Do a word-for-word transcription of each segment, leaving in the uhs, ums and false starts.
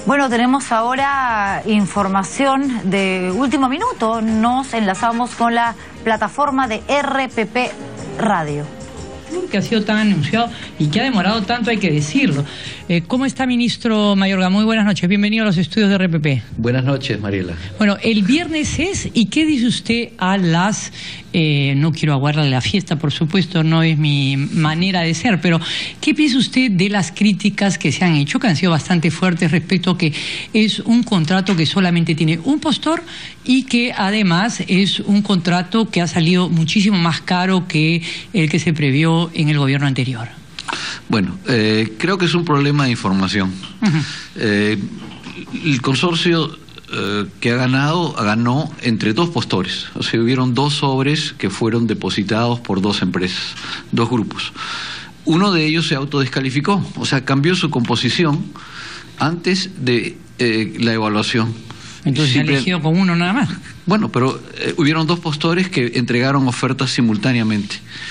Bueno, tenemos ahora información de último minuto. Nos enlazamos con la plataforma de R P P Radio. Que ha sido tan anunciado y que ha demorado tanto, hay que decirlo. Eh, ¿Cómo está, ministro Mayorga? Muy buenas noches, bienvenido a los estudios de R P P. Buenas noches, Mariela. Bueno, el viernes es, ¿y qué dice usted a las... Eh, no quiero aguardarle la fiesta, por supuesto, no es mi manera de ser, pero ¿qué piensa usted de las críticas que se han hecho, que han sido bastante fuertes respecto a que es un contrato que solamente tiene un postor y que además es un contrato que ha salido muchísimo más caro que el que se previó en el gobierno anterior? Bueno, eh, creo que es un problema de información. Uh-huh. eh, el consorcio eh, que ha ganado, ganó entre dos postores. O sea, hubieron dos sobres que fueron depositados por dos empresas, dos grupos. Uno de ellos se autodescalificó, o sea, cambió su composición antes de eh, la evaluación. Entonces se ha elegido con uno nada más. Bueno, pero eh, hubieron dos postores que entregaron ofertas simultáneamente.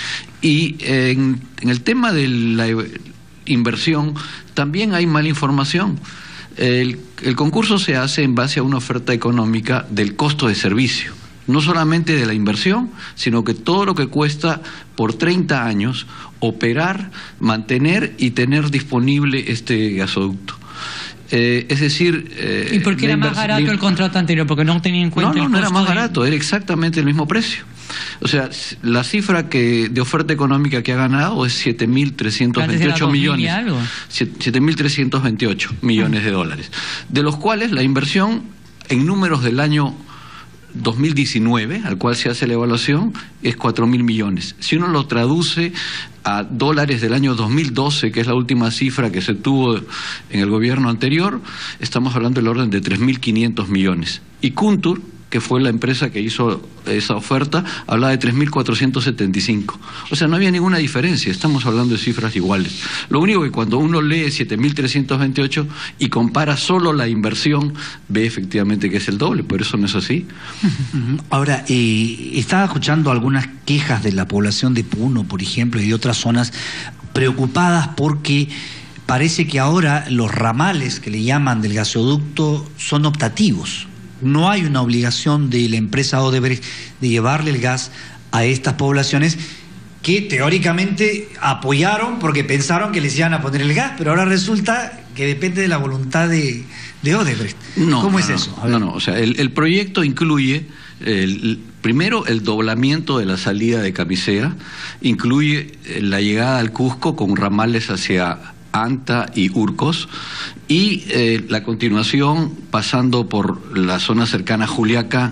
Y eh, en, en el tema de la inversión también hay mala información. El, el concurso se hace en base a una oferta económica del costo de servicio, no solamente de la inversión, sino que todo lo que cuesta por treinta años operar, mantener y tener disponible este gasoducto. Eh, es decir... Eh, ¿Y por qué era más barato el contrato anterior? Porque no tenía en cuenta No, no, el no era más de... barato, era exactamente el mismo precio. O sea, la cifra que de oferta económica que ha ganado es siete mil trescientos veintiocho millones. siete mil trescientos veintiocho millones de dólares. De los cuales la inversión en números del año dos mil diecinueve, al cual se hace la evaluación, es cuatro mil millones. Si uno lo traduce a dólares del año dos mil doce, que es la última cifra que se tuvo en el gobierno anterior, estamos hablando del orden de tres mil quinientos millones. Y Kuntur, que fue la empresa que hizo esa oferta, hablaba de tres mil cuatrocientos setenta y cinco. O sea, no había ninguna diferencia, estamos hablando de cifras iguales. Lo único que cuando uno lee siete mil trescientos veintiocho y compara solo la inversión, ve efectivamente que es el doble, pero eso no es así. Ahora, eh, estaba escuchando algunas quejas de la población de Puno, por ejemplo, y de otras zonas, preocupadas porque parece que ahora los ramales que le llaman del gasoducto son optativos. No hay una obligación de la empresa Odebrecht de llevarle el gas a estas poblaciones que teóricamente apoyaron porque pensaron que les iban a poner el gas, pero ahora resulta que depende de la voluntad de, de Odebrecht. No, ¿Cómo no, es no, eso? No, no, o sea, el, el proyecto incluye, el, primero, el doblamiento de la salida de Camisea, incluye la llegada al Cusco con ramales hacia Anta y Urcos, y eh, la continuación pasando por la zona cercana a Juliaca,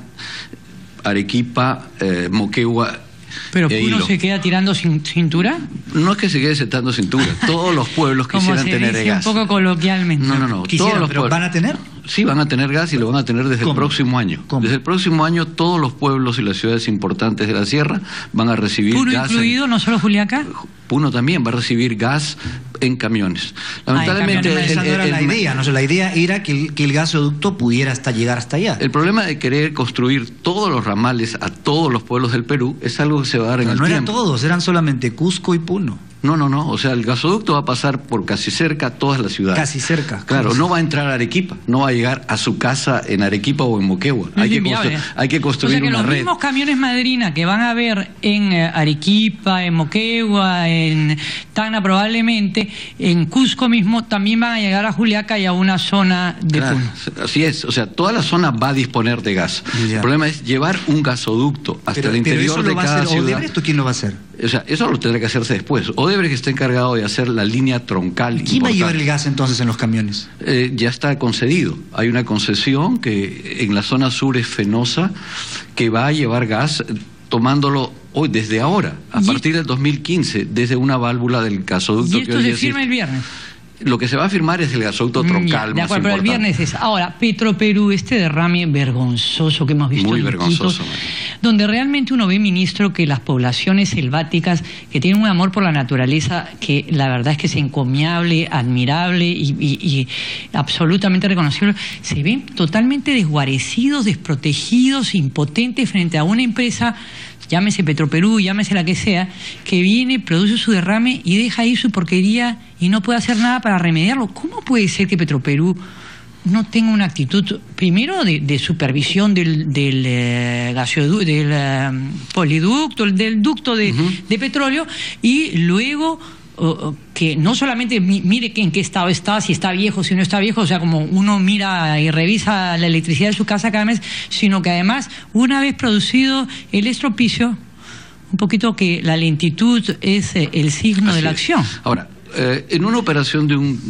Arequipa, eh, Moquegua. ¿Pero e Puno Hilo. se queda tirando sin, cintura? No es que se quede sentando cintura, todos los pueblos quisieran tener dice gas. Un poco coloquialmente. No, no, no. Quisieran, todos los pero pueblos. ¿van a tener? Sí, van a tener gas y lo van a tener desde ¿Cómo? el próximo año. ¿Cómo? Desde el próximo año todos los pueblos y las ciudades importantes de la sierra van a recibir ¿Puno gas. incluido, en... no solo Juliaca? Puno también va a recibir gas en camiones. Ah, Lamentablemente... en camiones. Esa el, no era el, la el, idea, no sé, la idea era que el, que el gasoducto pudiera hasta llegar hasta allá. El problema de querer construir todos los ramales a todos los pueblos del Perú es algo que se va a dar en Pero el no tiempo. eran todos, eran solamente Cusco y Puno. No, no, no, o sea, el gasoducto va a pasar por casi cerca todas las ciudades. Casi cerca. Claro, casi. no va a entrar a Arequipa, no va a llegar a su casa en Arequipa o en Moquegua. No hay, es que inviable. hay que construir o sea que una los red. mismos camiones Madrina que van a ver en eh, Arequipa, en Moquegua, en Tacna probablemente, en Cusco mismo, también van a llegar a Juliaca y a una zona de Claro, Puno. así es, o sea, toda la zona va a disponer de gas. Ya. El problema es llevar un gasoducto hasta Pero, el pero interior eso de lo va a cada hacer ciudad. Odebrecht, ¿o quién lo va a hacer? O sea, eso lo tendrá que hacerse después. Odebrecht está encargado de hacer la línea troncal. ¿Quién va a importante. llevar el gas entonces en los camiones? Eh, ya está concedido. Hay una concesión que en la zona sur es Fenosa, que va a llevar gas eh, tomándolo hoy, desde ahora, a Y- partir del dos mil quince, desde una válvula del gasoducto. Y que esto hoy se existe. firma el viernes. Lo que se va a firmar es el gasoducto troncal Mm, ya, de más acuerdo, pero el importante. viernes es. Ahora, Petroperú, este derrame vergonzoso que hemos visto Muy en vergonzoso, Quito, María. donde realmente uno ve, ministro, que las poblaciones selváticas que tienen un amor por la naturaleza que la verdad es que es encomiable, admirable y, y, y absolutamente reconocible, se ven totalmente desguarecidos, desprotegidos, impotentes frente a una empresa, llámese Petroperú, llámese la que sea, que viene, produce su derrame y deja ahí su porquería y no puede hacer nada para remediarlo. ¿Cómo puede ser que Petroperú no tenga una actitud, primero, de, de supervisión del, del, eh, gasodu del eh, poliducto, del ducto de, uh-huh. de petróleo, y luego uh, que no solamente mi, mire que en qué estado está, si está viejo, si no está viejo, o sea, como uno mira y revisa la electricidad de su casa cada mes, sino que además, una vez producido el estropicio, un poquito que la lentitud es eh, el signo Así de la es. acción. Ahora, eh, en una operación de un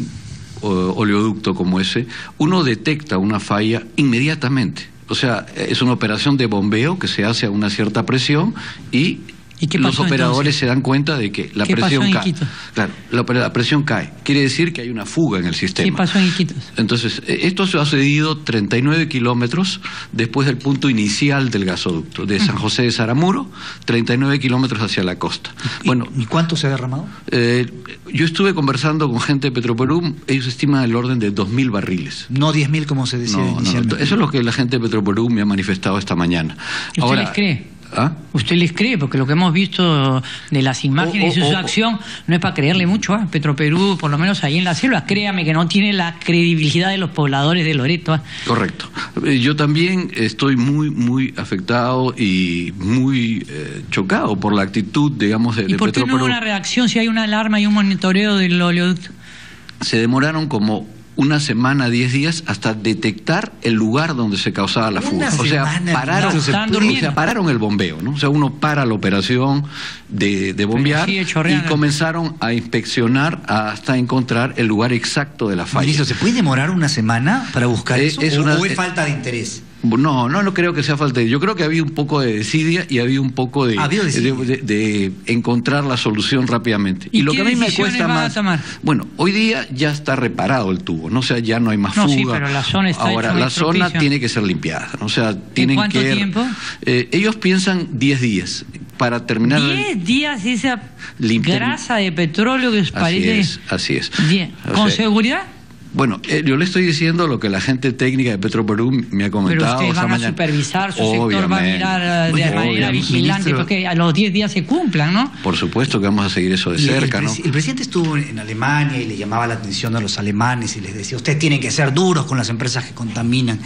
oleoducto como ese, uno detecta una falla inmediatamente. O sea, es una operación de bombeo que se hace a una cierta presión y, ¿Y qué los operadores entonces? se dan cuenta de que la ¿Qué presión pasó en cae. Iquitos? Claro, la, la presión cae. Quiere decir que hay una fuga en el sistema. ¿Qué pasó en Iquitos? Entonces, esto se ha sucedido treinta y nueve kilómetros después del punto inicial del gasoducto, de San José de Saramuro, treinta y nueve kilómetros hacia la costa. ¿Y, bueno, ¿y cuánto se ha derramado? Eh, yo estuve conversando con gente de Petroperú, ellos estiman el orden de dos mil barriles. No diez mil como se decía no, inicialmente. No, eso es lo que la gente de Petroperú me ha manifestado esta mañana. ¿Usted Ahora, les cree? ¿Ah? ¿Usted les cree? Porque lo que hemos visto de las imágenes oh, oh, y su oh, acción no es para creerle mucho a ¿eh? Petroperú, por lo menos ahí en la selva, créame que no tiene la credibilidad de los pobladores de Loreto. ¿eh? Correcto. Yo también estoy muy, muy afectado y muy eh, chocado por la actitud, digamos, de, ¿Y de por qué Petroperú. no hubo una reacción si hay una alarma y un monitoreo del oleoducto? Se demoraron como una semana, diez días, hasta detectar el lugar donde se causaba la fuga. Una o sea, semana, pararon, no, o sea, pararon el bombeo, ¿no? O sea, uno para la operación de, de bombear y comenzaron a inspeccionar hasta encontrar el lugar exacto de la falla. Ministro, ¿se puede demorar una semana para buscar eh, eso? Es ¿O, una, ¿O es falta de interés? No, no, no creo que sea falta de... Yo creo que había un poco de desidia y había un poco de, de, de, de encontrar la solución rápidamente. ¿Y, y lo que a mí me cuesta van más... a tomar? Bueno, hoy día ya está reparado el tubo, ¿no? O sea, ya no hay más no, fuga. Sí, pero la zona está Ahora, la zona tiene que ser limpiada, ¿no? O sea, tienen ¿En cuánto que... tiempo? Eh, ellos piensan diez días para terminar... diez días esa limpia... grasa de petróleo que parece... Así es, así es. Bien. ¿Con sea, seguridad? Bueno, eh, yo le estoy diciendo lo que la gente técnica de Petroperú me ha comentado. Pero ustedes van a mañana. supervisar, su Obviamente. sector va a mirar de Oye, manera vigilante, ministro, porque a los diez días se cumplan, ¿no? Por supuesto que vamos a seguir eso de cerca, el, ¿no? El presidente estuvo en Alemania y le llamaba la atención a los alemanes y les decía, ustedes tienen que ser duros con las empresas que contaminan.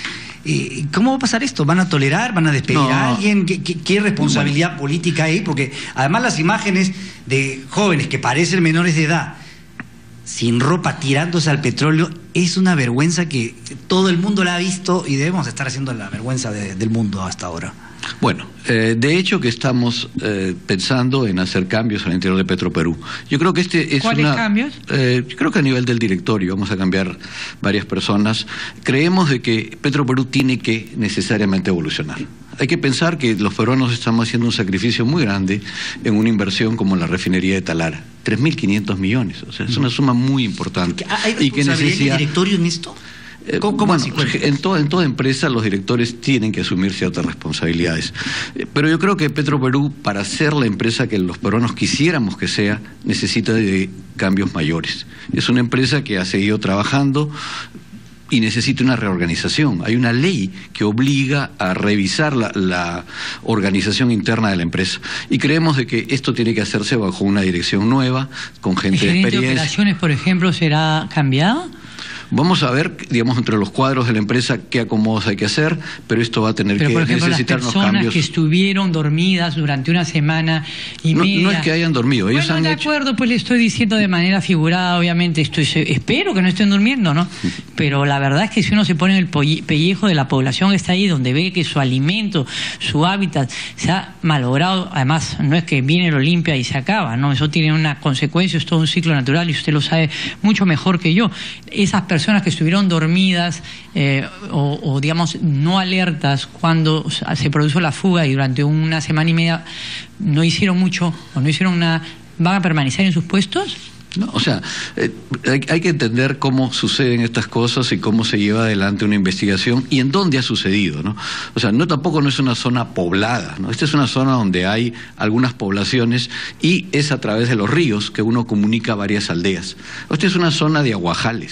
Eh, ¿Cómo va a pasar esto? ¿Van a tolerar? ¿Van a despedir no. a alguien? ¿Qué, qué, qué responsabilidad bueno. política hay? Porque además las imágenes de jóvenes que parecen menores de edad sin ropa tirándose al petróleo es una vergüenza que todo el mundo la ha visto y debemos estar haciendo la vergüenza de, del mundo hasta ahora. Bueno, eh, de hecho que estamos eh, pensando en hacer cambios al interior de Petroperú. Yo creo que este es ¿Cuáles una, cambios? Eh, yo creo que a nivel del directorio vamos a cambiar varias personas. Creemos de que Petroperú tiene que necesariamente evolucionar. Hay que pensar que los peruanos estamos haciendo un sacrificio muy grande en una inversión como la refinería de Talara. tres mil quinientos millones, o sea, es una suma muy importante. ¿Hay responsabilidad y que necesita... del directorio en esto? ¿Cómo, cómo bueno, en, to, en toda empresa los directores tienen que asumir ciertas responsabilidades. Pero yo creo que Petroperú, para ser la empresa que los peruanos quisiéramos que sea, necesita de cambios mayores. Es una empresa que ha seguido trabajando y necesita una reorganización. Hay una ley que obliga a revisar la, la organización interna de la empresa. Y creemos de que esto tiene que hacerse bajo una dirección nueva, con gente de experiencia. ¿El gerente de operaciones, por ejemplo, será cambiado? Vamos a ver, digamos, entre los cuadros de la empresa qué acomodos hay que hacer, pero esto va a tener pero, que por ejemplo, necesitar las unos personas cambios. Que estuvieron dormidas durante una semana y no, media. No es que hayan dormido, ellos bueno, han de hecho... acuerdo, pues le estoy diciendo de manera figurada, obviamente, estoy, espero que no estén durmiendo, ¿no? Pero la verdad es que si uno se pone en el pellejo de la población que está ahí, donde ve que su alimento, su hábitat se ha malogrado, además no es que viene, lo limpia y se acaba, ¿no? Eso tiene una consecuencia, es todo un ciclo natural y usted lo sabe mucho mejor que yo. Esas personas que estuvieron dormidas dormidas eh, o, o digamos no alertas cuando se produjo la fuga y durante una semana y media no hicieron mucho o no hicieron nada, ¿van a permanecer en sus puestos? No, o sea, eh, hay, hay que entender cómo suceden estas cosas y cómo se lleva adelante una investigación y en dónde ha sucedido, ¿no? O sea, no tampoco no es una zona poblada, ¿no? Esta es una zona donde hay algunas poblaciones y es a través de los ríos que uno comunica varias aldeas. Esta es una zona de aguajales.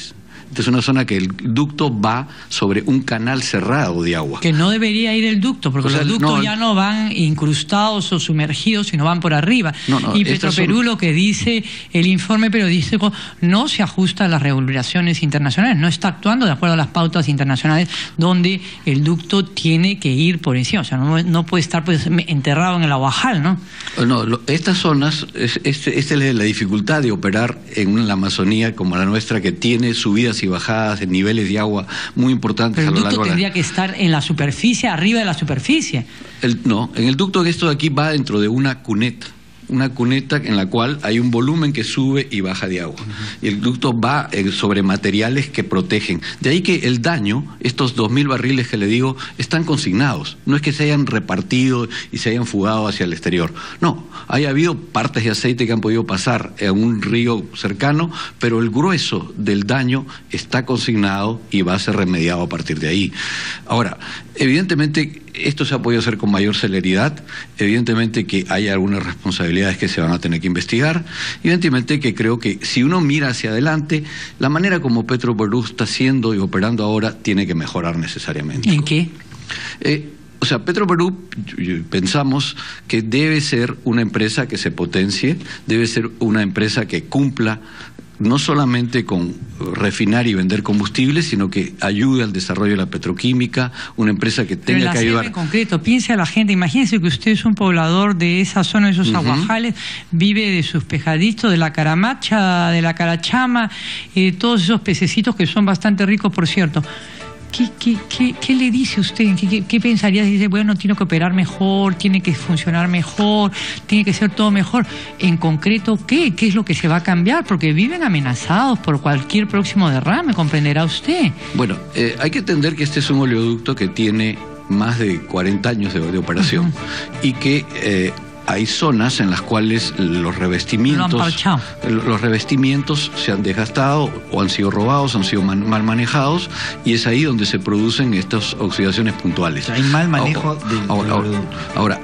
Esta es una zona que el ducto va sobre un canal cerrado de agua. Que no debería ir el ducto, porque o sea, los ductos no, ya no van incrustados o sumergidos, sino van por arriba. No, no, y Petroperú son... lo que dice el informe periodístico no se ajusta a las regulaciones internacionales, no está actuando de acuerdo a las pautas internacionales donde el ducto tiene que ir por encima, o sea, no, no puede estar pues enterrado en el aguajal, ¿no? No, lo, estas zonas, es, es, esta es la dificultad de operar en la Amazonía como la nuestra, que tiene subidas y bajadas en niveles de agua muy importantes. Pero a lo el ducto largo tendría la... que estar en la superficie, arriba de la superficie. El, no, en el ducto que esto de aquí va dentro de una cuneta. Una cuneta en la cual hay un volumen que sube y baja de agua. Uh-huh. Y el ducto va eh, sobre materiales que protegen. De ahí que el daño, estos dos mil barriles que le digo, están consignados. No es que se hayan repartido y se hayan fugado hacia el exterior. No, hay habido partes de aceite que han podido pasar en un río cercano, pero el grueso del daño está consignado y va a ser remediado a partir de ahí. Ahora, evidentemente esto se ha podido hacer con mayor celeridad, evidentemente que hay algunas responsabilidades que se van a tener que investigar, evidentemente que creo que si uno mira hacia adelante, la manera como Petroperú está haciendo y operando ahora tiene que mejorar necesariamente. ¿En qué? Eh, O sea, Petroperú pensamos que debe ser una empresa que se potencie, debe ser una empresa que cumpla no solamente con refinar y vender combustibles, sino que ayude al desarrollo de la petroquímica, una empresa que tenga que ayudar. En concreto, piense a la gente, imagínese que usted es un poblador de esa zona, de esos uh-huh. aguajales, vive de sus pescaditos, de la caramacha, de la carachama, eh, todos esos pececitos que son bastante ricos, por cierto. ¿Qué, qué, qué, ¿Qué le dice usted? ¿Qué, qué, qué pensaría si dice, bueno, tiene que operar mejor, tiene que funcionar mejor, tiene que ser todo mejor? En concreto, ¿qué? ¿Qué es lo que se va a cambiar? Porque viven amenazados por cualquier próximo derrame, comprenderá usted. Bueno, eh, hay que entender que este es un oleoducto que tiene más de cuarenta años de, de operación uh-huh. y que... Eh, hay zonas en las cuales los revestimientos los revestimientos se han desgastado o han sido robados, han sido man, mal manejados, y es ahí donde se producen estas oxidaciones puntuales. Hay mal manejo ahora, del ahora, ahora, ahora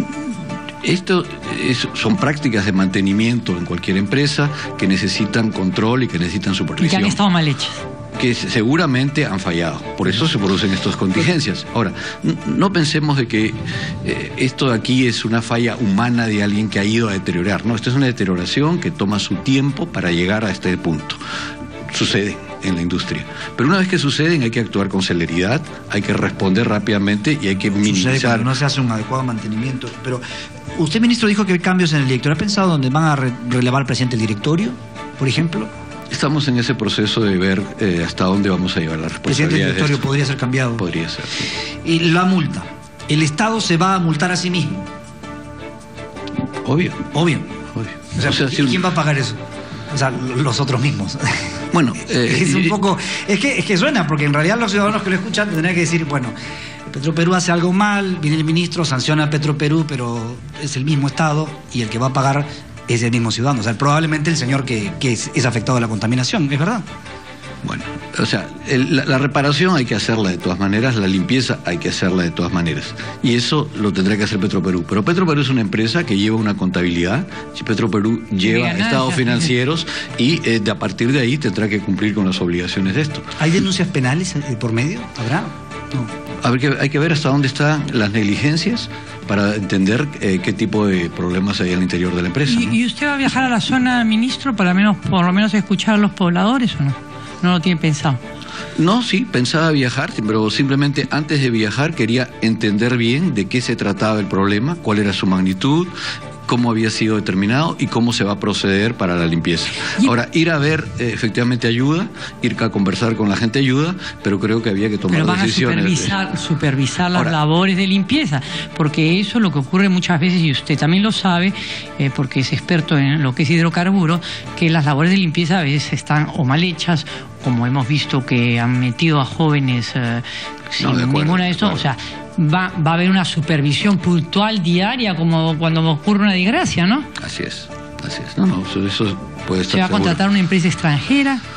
esto es, son prácticas de mantenimiento en cualquier empresa que necesitan control y que necesitan supervisión. Y que han estado mal hechas. Que seguramente han fallado, por eso se producen estas contingencias. Ahora, no pensemos de que eh, esto de aquí es una falla humana de alguien que ha ido a deteriorar, no, esto es una deterioración que toma su tiempo para llegar a este punto. Sucede en la industria, pero una vez que suceden hay que actuar con celeridad, hay que responder rápidamente y hay que minimizar. Sucede cuando no se hace un adecuado mantenimiento. Pero usted, ministro, dijo que hay cambios en el directorio. ¿Ha pensado dónde van a re relevar al presidente del directorio, por ejemplo? Estamos en ese proceso de ver eh, hasta dónde vamos a llevar la responsabilidad. ¿El presidente del directorio de podría ser cambiado? Podría ser, sí. Y la multa. ¿El Estado se va a multar a sí mismo? Obvio. Obvio. Obvio. O sea, o sea, ¿quién si... va a pagar eso? O sea, los otros mismos. Bueno, eh, es un poco... Es que, es que suena, porque en realidad los ciudadanos que lo escuchan tendrían que decir, bueno, Petroperú hace algo mal, viene el ministro, sanciona a Petroperú, pero es el mismo Estado y el que va a pagar es el mismo ciudadano. O sea, probablemente el señor que, que es, es afectado de la contaminación, ¿es verdad? Bueno, o sea, el, la, la reparación hay que hacerla de todas maneras, la limpieza hay que hacerla de todas maneras. Y eso lo tendrá que hacer Petroperú. Pero Petroperú es una empresa que lleva una contabilidad, Petroperú lleva estados financieros y eh, de, a partir de ahí tendrá que cumplir con las obligaciones de esto. ¿Hay denuncias penales por medio? ¿Habrá? No. A ver, que, hay que ver hasta dónde están las negligencias para entender eh, qué tipo de problemas hay al interior de la empresa. ¿Y, ¿no? ¿Y usted va a viajar a la zona, ministro, para menos, por lo menos escuchar a los pobladores o no? ¿No lo tiene pensado? No, sí, pensaba viajar, pero simplemente antes de viajar quería entender bien de qué se trataba el problema, cuál era su magnitud, cómo había sido determinado y cómo se va a proceder para la limpieza. Ahora, ir a ver eh, efectivamente ayuda, ir a conversar con la gente ayuda, pero creo que había que tomar pero van decisiones. A supervisar, supervisar las Ahora, labores de limpieza, porque eso es lo que ocurre muchas veces, y usted también lo sabe, eh, porque es experto en lo que es hidrocarburos, que las labores de limpieza a veces están o mal hechas, como hemos visto que han metido a jóvenes eh, sin no, de acuerdo, ninguna de esto, o sea, Va, va a haber una supervisión puntual diaria como cuando ocurre una desgracia, ¿no? Así es, así es. No, no, eso, eso puede estar ¿Se va a seguro. contratar una empresa extranjera?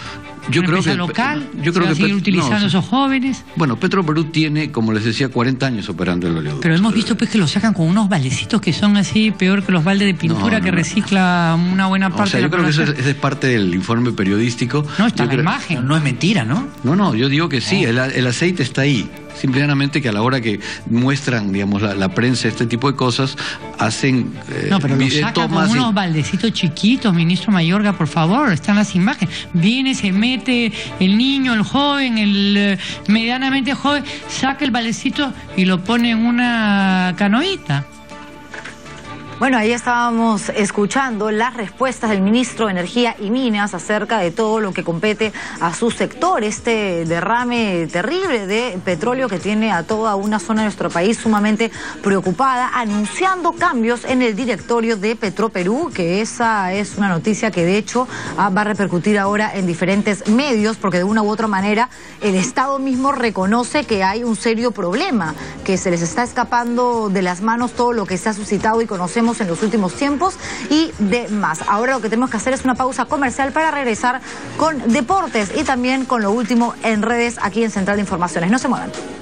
Yo ¿Una creo empresa que, local? Yo creo ¿Se va que a seguir utilizando no, esos jóvenes? Bueno, Petroperú tiene, como les decía, cuarenta años operando el oleoducto. Pero hemos visto pues que lo sacan con unos baldecitos que son así, peor que los baldes de pintura no, no, que recicla una buena parte. O sea, yo de la creo población. que eso es, es parte del informe periodístico. No, está yo la creo, imagen. No es mentira, ¿no? No, no, yo digo que sí, el, el aceite está ahí. Simplemente que a la hora que muestran, digamos, la, la prensa este tipo de cosas, hacen eh, no, pero lo sacan con unos y... baldecitos chiquitos, ministro Mayorga, por favor, están las imágenes. Viene, se mete el niño, el joven, el eh, medianamente joven, saca el baldecito y lo pone en una canoita. Bueno, ahí estábamos escuchando las respuestas del ministro de Energía y Minas acerca de todo lo que compete a su sector, este derrame terrible de petróleo que tiene a toda una zona de nuestro país sumamente preocupada, anunciando cambios en el directorio de Petroperú, que esa es una noticia que de hecho va a repercutir ahora en diferentes medios, porque de una u otra manera el Estado mismo reconoce que hay un serio problema, que se les está escapando de las manos todo lo que se ha suscitado y conocemos en los últimos tiempos y demás. Ahora lo que tenemos que hacer es una pausa comercial para regresar con deportes y también con lo último en redes aquí en Central de Informaciones. No se muevan.